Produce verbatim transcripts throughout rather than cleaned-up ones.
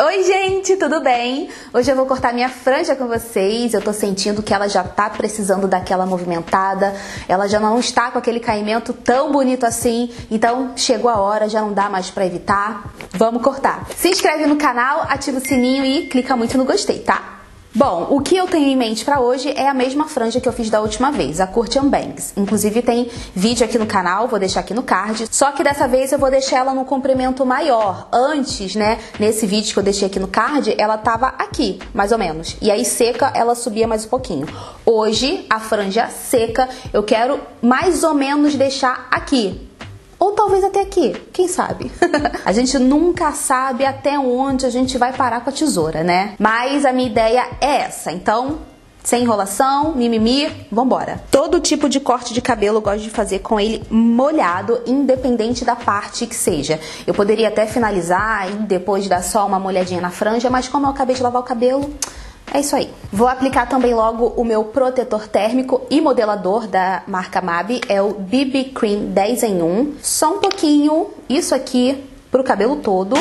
Oi gente, tudo bem? Hoje eu vou cortar minha franja com vocês. Eu tô sentindo que ela já tá precisando daquela movimentada. Ela já não está com aquele caimento tão bonito assim. Então chegou a hora, já não dá mais pra evitar. Vamos cortar. Se inscreve no canal, ativa o sininho e clica muito no gostei, tá? Bom, o que eu tenho em mente pra hoje é a mesma franja que eu fiz da última vez, a Curtain Bangs. Inclusive tem vídeo aqui no canal, vou deixar aqui no card. Só que dessa vez eu vou deixar ela num comprimento maior. Antes, né, nesse vídeo que eu deixei aqui no card, ela tava aqui, mais ou menos. E aí seca, ela subia mais um pouquinho. Hoje, a franja seca, eu quero mais ou menos deixar aqui. Ou talvez até aqui, quem sabe? A gente nunca sabe até onde a gente vai parar com a tesoura, né? Mas a minha ideia é essa, então, sem enrolação, mimimi, vambora. Todo tipo de corte de cabelo eu gosto de fazer com ele molhado, independente da parte que seja. Eu poderia até finalizar e depois dar só uma molhadinha na franja, mas como eu acabei de lavar o cabelo, é isso aí. Vou aplicar também logo o meu protetor térmico e modelador da marca Mabi, é o B B Cream dez em um. Só um pouquinho, isso aqui, pro cabelo todo.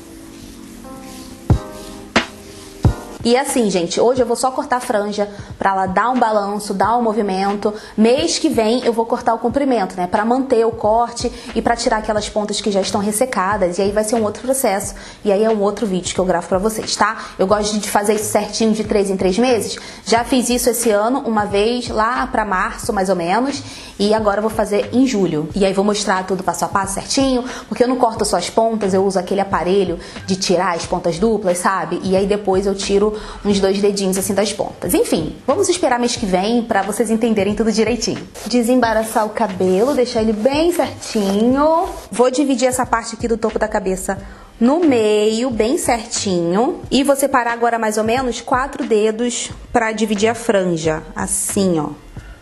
E assim, gente, hoje eu vou só cortar a franja pra ela dar um balanço, dar um movimento. Mês que vem eu vou cortar o comprimento, né? Pra manter o corte e pra tirar aquelas pontas que já estão ressecadas. E aí vai ser um outro processo. E aí é um outro vídeo que eu gravo pra vocês, tá? Eu gosto de fazer isso certinho de três em três meses. Já fiz isso esse ano, uma vez, lá pra março, mais ou menos. E agora eu vou fazer em julho. E aí vou mostrar tudo passo a passo certinho. Porque eu não corto só as pontas, eu uso aquele aparelho de tirar as pontas duplas, sabe? E aí depois eu tiro uns dois dedinhos assim das pontas. Enfim, vamos esperar mês que vem pra vocês entenderem tudo direitinho. Desembaraçar o cabelo, deixar ele bem certinho. Vou dividir essa parte aqui do topo da cabeça no meio, bem certinho. E vou separar agora mais ou menos quatro dedos pra dividir a franja. Assim, ó.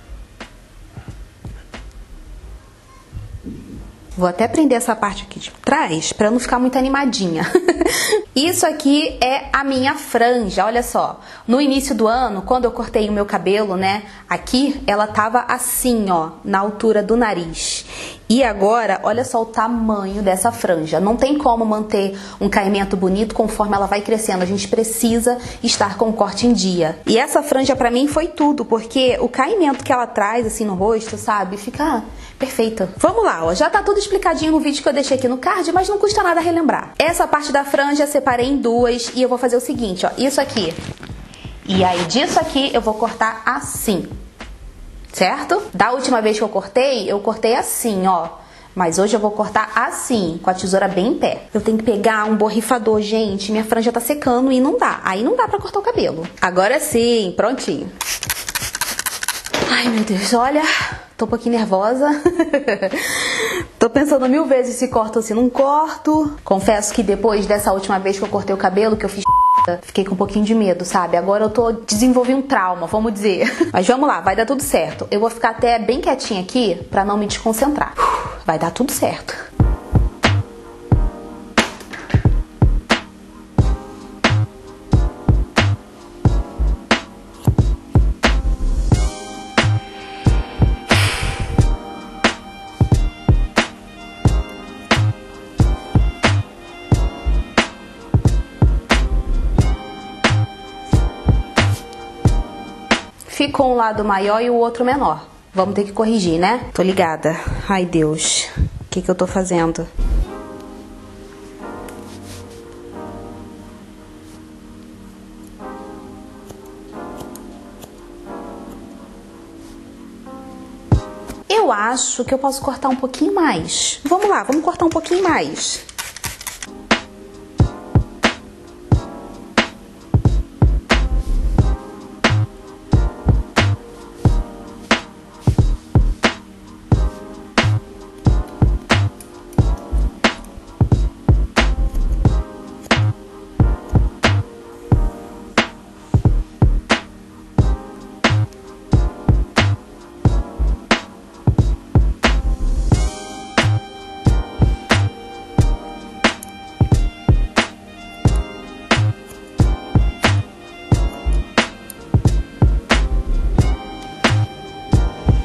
Vou até prender essa parte aqui de trás pra não ficar muito animadinha. Isso aqui é a minha franja, olha só. No início do ano, quando eu cortei o meu cabelo, né, aqui, ela tava assim, ó, na altura do nariz. E agora, olha só o tamanho dessa franja. Não tem como manter um caimento bonito conforme ela vai crescendo. A gente precisa estar com o corte em dia. E essa franja pra mim foi tudo, porque o caimento que ela traz, assim, no rosto, sabe, fica perfeita. Vamos lá, ó. Já tá tudo explicadinho no vídeo que eu deixei aqui no card, mas não custa nada relembrar. Essa parte da franja eu separei em duas e eu vou fazer o seguinte, ó. Isso aqui. E aí disso aqui eu vou cortar assim. Certo? Da última vez que eu cortei, eu cortei assim, ó. Mas hoje eu vou cortar assim, com a tesoura bem em pé. Eu tenho que pegar um borrifador, gente. Minha franja tá secando e não dá. Aí não dá pra cortar o cabelo. Agora sim, prontinho. Ai, meu Deus, olha... Tô um pouquinho nervosa. Tô pensando mil vezes se corto ou se não corto. Confesso que depois dessa última vez que eu cortei o cabelo, que eu fiz... Fiquei com um pouquinho de medo, sabe? Agora eu tô desenvolvendo um trauma, vamos dizer. Mas vamos lá, vai dar tudo certo. Eu vou ficar até bem quietinha aqui pra não me desconcentrar. Vai dar tudo certo. Ficou um lado maior e o outro menor. Vamos ter que corrigir, né? Tô ligada. Ai, Deus. O que que eu tô fazendo? Eu acho que eu posso cortar um pouquinho mais. Vamos lá, vamos cortar um pouquinho mais.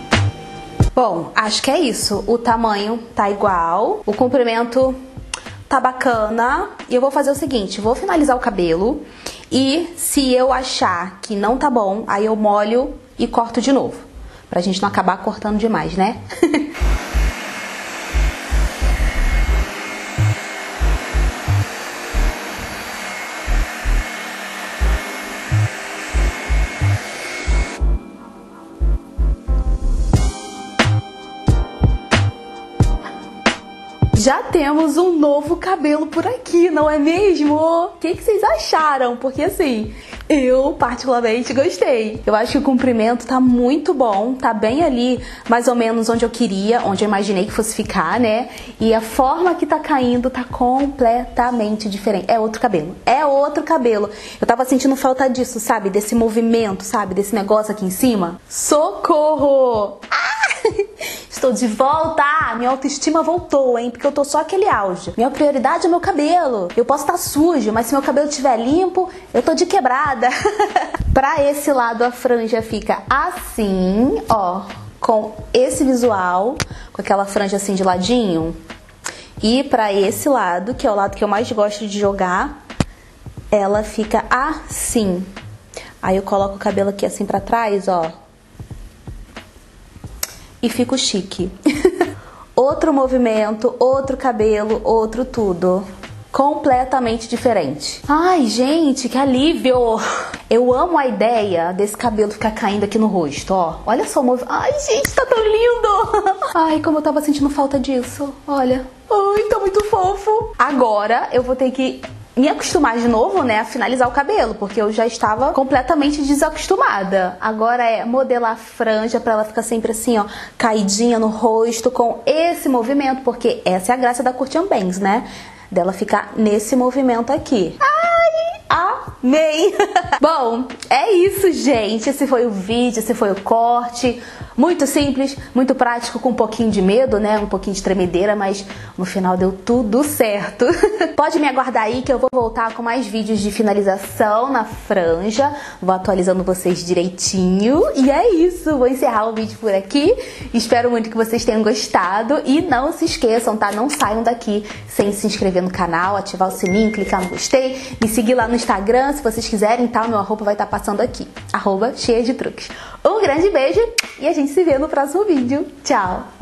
Bom, acho que é isso. O tamanho tá igual, o comprimento tá bacana. E eu vou fazer o seguinte, vou finalizar o cabelo e se eu achar que não tá bom, aí eu molho e corto de novo. Pra gente não acabar cortando demais, né? Já temos um novo cabelo por aqui, não é mesmo? O que, que vocês acharam? Porque assim, eu particularmente gostei. Eu acho que o comprimento tá muito bom, tá bem ali, mais ou menos onde eu queria, onde eu imaginei que fosse ficar, né? E a forma que tá caindo tá completamente diferente. É outro cabelo, é outro cabelo. Eu tava sentindo falta disso, sabe? Desse movimento, sabe? Desse negócio aqui em cima. Socorro! Ah! Estou de volta! Minha autoestima voltou, hein? Porque eu tô só aquele auge. Minha prioridade é meu cabelo. Eu posso estar sujo, mas se meu cabelo estiver limpo, eu tô de quebrada. Pra esse lado, a franja fica assim, ó. Com esse visual, com aquela franja assim de ladinho. E pra esse lado, que é o lado que eu mais gosto de jogar, ela fica assim. Aí eu coloco o cabelo aqui assim pra trás, ó. E fico chique. Outro movimento, outro cabelo, outro tudo. Completamente diferente. Ai, gente, que alívio! Eu amo a ideia desse cabelo ficar caindo aqui no rosto, ó. Olha só o movimento. Ai, gente, tá tão lindo! Ai, como eu tava sentindo falta disso. Olha. Ai, tá muito fofo. Agora eu vou ter que me acostumar de novo, né, a finalizar o cabelo, porque eu já estava completamente desacostumada. Agora é modelar a franja pra ela ficar sempre assim, ó, caidinha no rosto com esse movimento, porque essa é a graça da Curtian Bangs, né? Dela ficar nesse movimento aqui. Ai, amei! Bom, é isso, gente. Esse foi o vídeo, esse foi o corte. Muito simples, muito prático, com um pouquinho de medo, né? Um pouquinho de tremedeira, mas no final deu tudo certo. Pode me aguardar aí que eu vou voltar com mais vídeos de finalização na franja. Vou atualizando vocês direitinho. E é isso, vou encerrar o vídeo por aqui. Espero muito que vocês tenham gostado. E não se esqueçam, tá? Não saiam daqui sem se inscrever no canal, ativar o sininho, clicar no gostei, me seguir lá no Instagram, se vocês quiserem, tá? O meu arroba vai estar passando aqui. Arroba cheia de truques. Um grande beijo e a gente se vê no próximo vídeo. Tchau!